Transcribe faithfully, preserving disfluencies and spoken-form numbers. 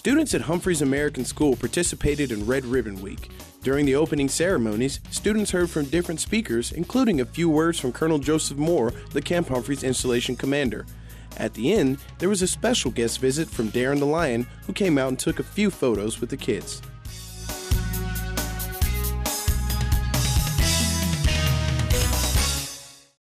Students at Humphreys American School participated in Red Ribbon Week. During the opening ceremonies, students heard from different speakers, including a few words from Colonel Joseph Moore, the Camp Humphreys installation commander. At the end, there was a special guest visit from Daren the Lion, who came out and took a few photos with the kids.